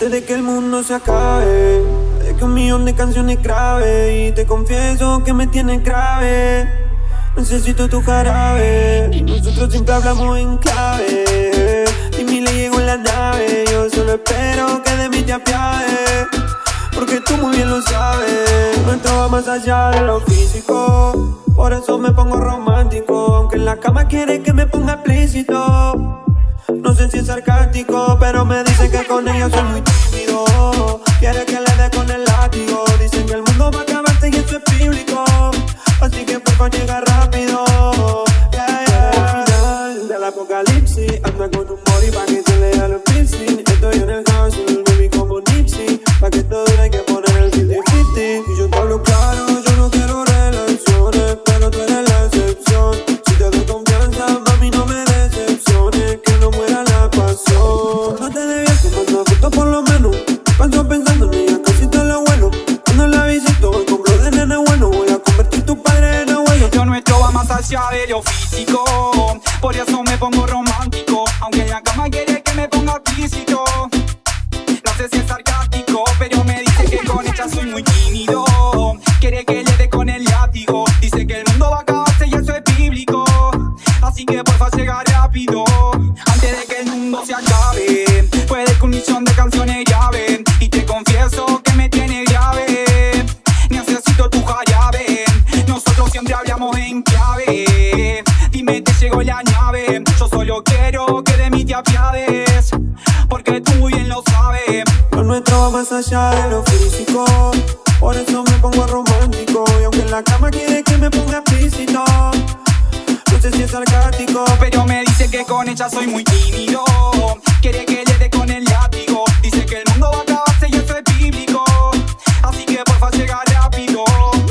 Antes de que el mundo se acabe, de que 1.000.000 de canciones grabe. Y te confieso que me tienes grave. Necesito tu jarabe. Nosotros siempre hablamos en clave. Dime, le llego en la nave. Yo solo espero que de mí te apiades, porque tú muy bien lo sabes. Nuestro va más allá de lo físico, por eso me pongo romántico. Aunque en la cama quiere que me ponga explícito. No sé si es sarcástico, pero me dice que con ella soy muy tímido. Quiere que le dé con el látigo. Dicen que el mundo va a acabarse y eso es bíblico. Así que porfa llega rápido. Al final del apocalipsis, anda con un body pa' que te lea los piercing. Estoy en el hustle, baby, como Nipsey. Pa' que esto dure hay que poner el 50-50. Y yo te hablo claro, yo no quiero relaciones, pero tú eres la excepción. Si te doy confianza, mami, no me decepciones, que no muera la pasión. No te debías tomar una foto por lo menos. Paso pensando en ella, casi te la vuelo. Cuando la visito, voy con flow de nene bueno. Voy a convertir tu padre en abuelo. Lo nuestro va más allá de lo físico, por eso me pongo romántico. Aunque en la cama quiere que me ponga explícito. No sé si es sarcástico, pero me dice que con ella soy muy tímido. Quiere que le dé con el látigo. Dice que el mundo va a acabarse y eso es bíblico. Así que porfa llega rápido, antes de que el mundo se acabe. Puede que 1.000.000 de canciones graben. Y te confieso que me tiene grave. Necesito tu jarabe. Nosotros siempre hablamos en clave. Dime, te llegó la nave. Yo solo quiero que de mí te apiades, porque tú muy bien lo sabes. Lo nuestro va más allá de lo físico, por eso me pongo romántico. Y aunque en la cama quiere que me ponga explícito. No sé si es sarcástico, pero me dice que con ella soy muy tímido. Quiere que le dé con el látigo. Dice que el mundo va a acabarse y eso es bíblico. Así que porfa llega rápido.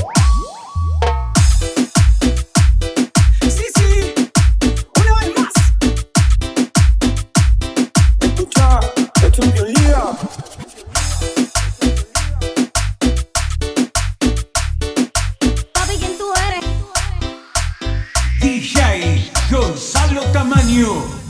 Sí, sí, una vez más. escucha, es Champions League. Papi, ¿quién tú eres? DJ Gonzalo Camaño.